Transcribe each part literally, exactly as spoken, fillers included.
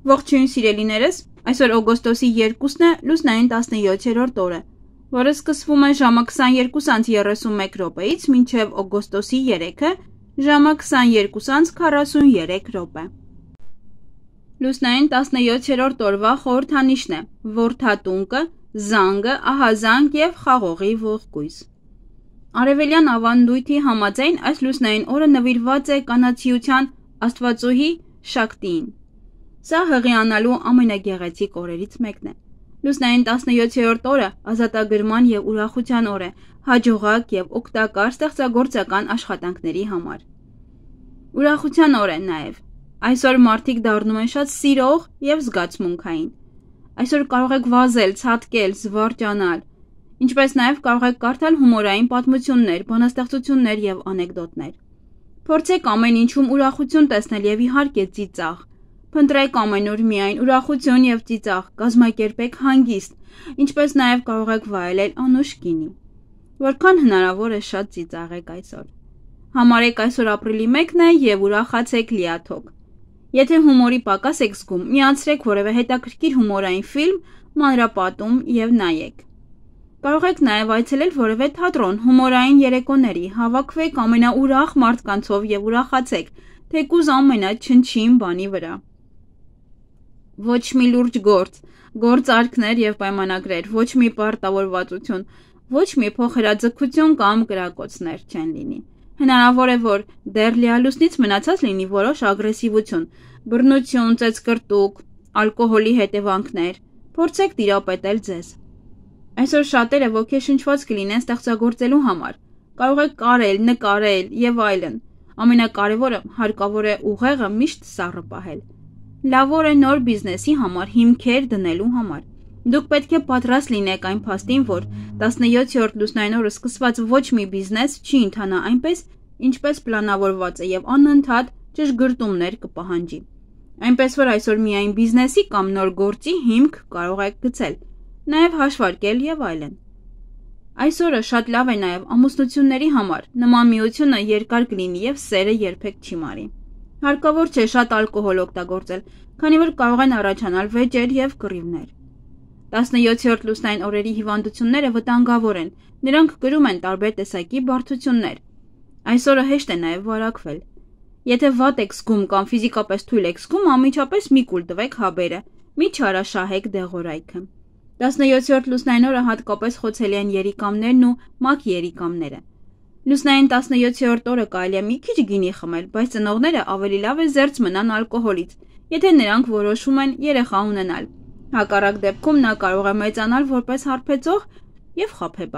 Ողջույն սիրելիներս, այսօր օգոստոսի երկուսն է, լուսնային տասնյոթերորդ օրը, որը սկսվում է ժամը քսաներկու անց երեսունմեկ րոպեից մինչև օգոստոսի երեքը, ժամը քսաներկու անց քառասուներեք րոպե։ Լուսնային տասնյոթերորդ օրվա խորհրդանիշն է որդատունկը, զանգը, ահազանգ և խաղողի ողկույզ։ Արևելյան ավանդույթի համաձայն այս լուսնային օրը նվիրված է կանացիության աստվածուհի Շակտիին։ Սա հղիանալու ամենագեղեցիկ օրերից մեկն է։ Լուսնային տասնյոթերորդ օրը ազատագրման և ուրախության օր է, հաջողակ և օգտակար ստեղծագործական աշխատանքների համար։ Ուրախության օր է նաև։ Այսօր մարդիկ դառնում են շատ սիրող և զգացմունքային։ Այսօր կարող եք վազել, ցատկել, զվարճանալ, ինչպես նաև կարող եք կարդալ հումորային պատմություններ, բանաստեղծություններ և անեկդոտներ։ Փորձեք ամեն ինչում ուրախություն տեսնել և իհարկե ծիծաղ։ Փնտրեք ամենուր միայն ուրախություն և ծիծաղ, կազմակերպեք հանգիստ, ինչպես նաև կարող եք վայելել անուշ գինի։ Որքան հնարավոր է շատ ծիծաղեք այսօր։ Համարեք այսօր ապրիլի մեկն է և ուրախացեք լիաթոք։ Եթե հումորի պակաս եք զգում, միացրեք որևէ հետաքրքիր հումորային ֆիլմ, մանրապատում և նայեք։ Կարող եք նաև այցելել որևէ թատրոն, հումորային երեկոների, հավաքվեք ամենաուրախ մարդկանցով և ուրախացեք, թեկուզ ամենաչնչին բանի վրա։ Ոչ մի լուրջ գործ, գործարքներ և պայմանագրեր, ոչ մի պարտավորվածություն, ոչ մի փոխհրաձգություն կամ կրակոցներ չեն լինի։ Հնարավոր է, որ դեռ լիալուսնից մնացած լինի որոշ ագրեսիվություն, բռնություն, ծեծկռտուք, ալկոհոլի հետևանքներ։ Փորձեք տիրապետել ձեզ։ Այսօր շատերը ոգեշնչված կլինեն ստեղծագործելու համար։ Կարող եք կարել, նկարել և այլն։ Ամենակարևորը հարկավոր է ուղեղը միշտ սառը պահել։ Լավ օր է նոր բիզնեսի համար հիմքեր դնելու համար։ Դուք պետք է պատրաստ լինեք այն փաստին, որ տասնյոթերորդ լուսնային օրը սկսված ոչ մի բիզնես չի ընթանա այնպես, ինչպես պլանավորված է և անընդհատ ճշգրտումներ կպահանջի։ Այնպես որ այսօր միայն բիզնեսի կամ նոր գործի հիմք կարող եք գցել, նաև հաշվարկել և այլն։ Այսօրը շատ լավ է նաև ամուսնությունների համար, նման միությունը երկար կլինի և սերը երբեք չի մարի։ Հարկավոր չէ շատ ալկոհոլ օգտագործել, քանի որ կարող են առաջանալ վեճեր և կռիվներ։ տասնյոթերորդ լուսնային օրերի հիվանդությունները վտանգավոր են, նրանք կրում են տարբեր տեսակի բարդություններ։ Այսօրը հեշտ է նաև վարակվել։ Եթե վատ եք զգում կամ ֆիզիկապես թույլ եք զգում, անմիջապես մի կուլ տվեք հաբերը, մի չարաշահեք դեղորայքը։ տասնյոթերորդ լուսնային օրը հատկապես խոցելի են երիկամներն ու մակ երիկամները։ Լուսնային տասնյոթերորդ օրը կարելի է մի քիչ գինի խմել, բայց ծնողները ավելի լավ է զերծ մնան ալկոհոլից, եթե նրանք որոշում են երեխա ունենալ։ Հակառակ դեպքում նա կարող է մեծանալ որպես հարբեցող և խաբեբա։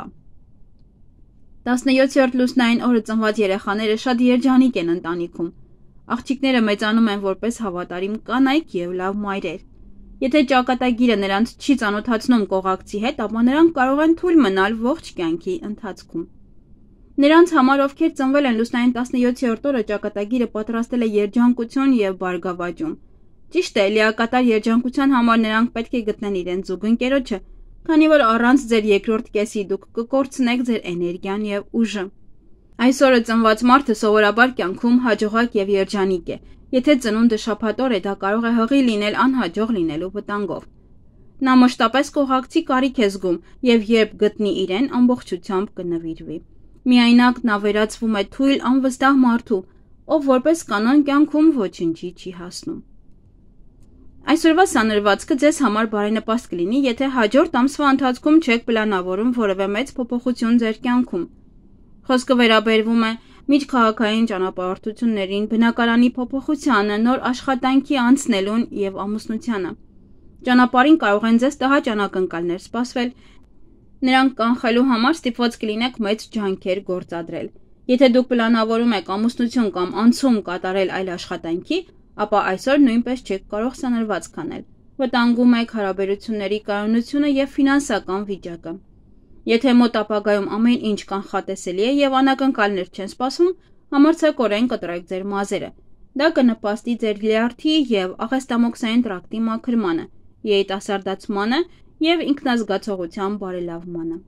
տասնյոթերորդ լուսնային օրը ծնված երեխաները շատ երջանիկ են ընտանիքում։ Աղջիկները մեծանում են որպես հավատարիմ կանայք և լավ մայրեր։ Եթե ճակատագիրը նրանց չի ծանոթացնում կողակցի հետ, ապա նրանք կարող են թույլ մնալ ողջ կյանքի ընթացքում։ Նրանց համար, ովքեր ծնվել են լուսնային տասնյոթերորդ օրը, ճակատագիրը պատրաստել է երջանկություն և բարգավաճում։ Ճիշտ է, լիակատար երջանկության համար նրանք պետք է գտնեն իրենց զուգընկերոջը, քանի որ առանց ձեր երկրորդ կեսի դուք կկորցնեք ձեր էներգիան և ուժը։ Այսօրը ծնված մարդը սովորաբար կյանքում հաջողակ և երջանիկ է։ Եթե ծնունդը շաբաթօր է, դա կարող է հղի լինել անհաջող լինելու վտանգով։ Նա մշտապես կողակցի կարիք է զգում և երբ գտնի իրեն, ամբողջությամբ կնվիրվի։ Միայնակ նա վերածվում է թույլ, անվստահ մարդու, ով որպես կանոն կյանքում ոչնչի չի հասնում։ Այսօրվա սանրվածքը ձեզ համար բարենպաստ կլինի, եթե հաջորդ ամսվա ընթացքում չեք պլանավորում որևէ մեծ փոփոխություն ձեր կյանքում։ Խոսքը վերաբերվում է միջքաղաքային ճանապարհորդություններին, բնակարանի փոփոխությանը, նոր աշխատանքի անցնելուն և ամուսնությանը։ Ճանապարհին կարող են ձեզ տհաճ անակնկալներ սպասվել։ Նրանք կանխելու համար ստիպված կլինեք մեծ ջանքեր գործադրել։ Եթե դուք պլանավորում եք ամուսնություն կամ անցում կատարել այլ աշխատանքի, ապա այսօր նույնպես չեք կարող սանրվածք անել։ Վտանգում եք հարաբերությունների կայունությունը և ֆինանսական վիճակը։ Եթե մոտ ապագայում ամեն ինչ կանխատեսելի է և անակնկալներ չեն սպասվում, համարձակորեն կտրեք ձեր մազերը։ Դա կնպաստի ձեր լյարդի և աղեստամոքսային տրակտի մաքրմանը, երիտասարդացմանը և ինքնազգացողության բարելավմանը։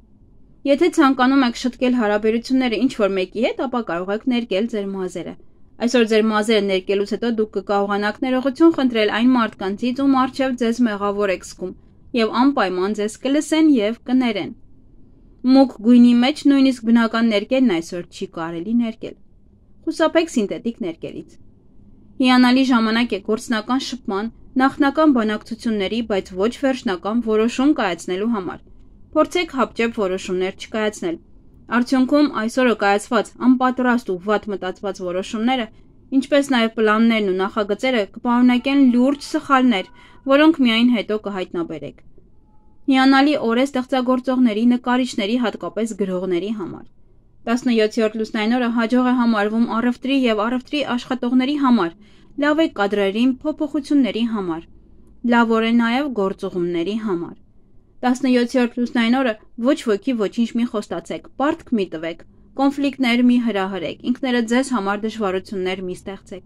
Եթե ցանկանում եք շտկել հարաբերությունները ինչ-որ մեկի հետ, ապա կարող եք ներկել ձեր մազերը։ Այսօր ձեր մազերը ներկելուց հետո դուք կկարողանաք ներողություն խնդրել այն մարդկանցից, ում առջև ձեզ մեղավոր եք զգում, եւ անպայման ձեզ կլսեն եւ կներեն։ Մուգ գույնի մեջ նույնիսկ բնական ներկելն այսօր չի կարելի ներկել։ Խուսափեք սինթետիկ ներկերից։ Հիանալի ժամանակ է գործնական շփման, նախնական բանակցությունների, բայց ոչ վերջնական որոշում կայացնելու համար։ Փորձեք հապճեպ որոշումներ չկայացնել։ Արդյունքում այսօրը կայացված անպատրաստ ու վատ մտածված որոշումները, ինչպես նաև պլաններն ու նախագծերը կպարունակեն լուրջ սխալներ, որոնք միայն հետո կհայտնաբերեք։ Հիանալի օր է ստեղծագործողների, նկարիչների, հատկապես գրողների համար։ տասնյոթերորդ լուսնային օրը հաջող է համարվում առևտրի եւ առևտրի աշխատողների համար, լավ է կադրերին փոփոխությունների համար, լավ օր է նաև գործուղումների համար։ տասնյոթերորդ լուսնային օրը ոչ ոքի ոչինչ մի խոստացեք, պարտք մի տվեք, կոնֆլիկտներ մի հրահրեք, ինքներդ ձեզ համար դժվարություններ մի ստեղծեք։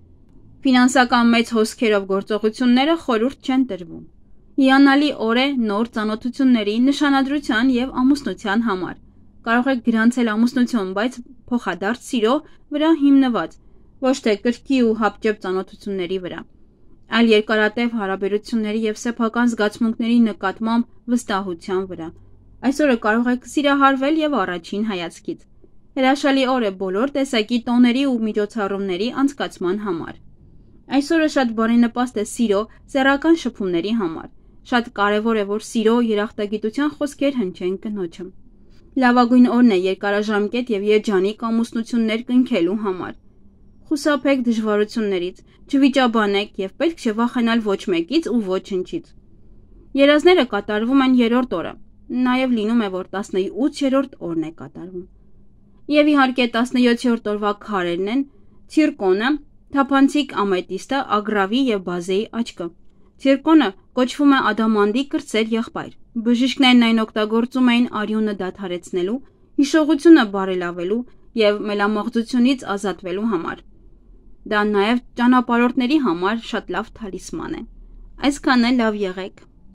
Ֆինանսական մեծ հոսքերով գործողությունները խորհուրդ չեն տրվում։ Հիանալի օր է նոր ծանոթությունների, նշանադրության եւ ամուսնության համար։ Կարող եք գրանցել ամուսնություն, բայց փոխադարձ սիրո վրա հիմնված, ոչ թե կրքի ու հապճեպ ծանոթությունների վրա, այլ երկարատև հարաբերությունների եւ սեփական զգացմունքների նկատմամբ վստահության վրա։ Այսօրը կարող եք սիրահարվել եւ առաջին հայացքից։ Հրաշալի օր է բոլոր տեսակի տոների ու միջոցառումների անցկացման համար։ Այսօրը շատ բարենպաստ է սիրո, սեռական շփումների համար։ Շատ կարևոր է, որ սիրո երախտագիտության խոսքեր հնչեն կնոջը։ Լավագույն օրն է երկարաժամկետ եւ երջանիկ ամուսնություններ կնքելու համար։ Խուսափեք դժվարություններից, չվիճաբանեք եւ պետք չէ վախենալ ոչ մեկից ու ոչնչից։ Երազները կատարվում են երրորդ օրը, նաեւ լինում է, որ տասնութերորդ օրն է կատարվում։ Եվ իհարկե տասնյոթերորդ օրվա քարերն են ցիրկոնը, թափանցիկ ամետիստը, ագրավի եւ բազեի աչքը։ Ցիրկոնը կոչվում է ադամանդի կրտսեր եղբայր։ Բժիշկներն այն օգտագործում էին արյունը դադարեցնելու, հիշողությունը բարելավելու եւ մելամաղձությունից ազատվելու համար։ Դա նաեւ ճանապարհորդների համար շատ լավ թալիսման է։ Այսքանն է, լավ եղեք։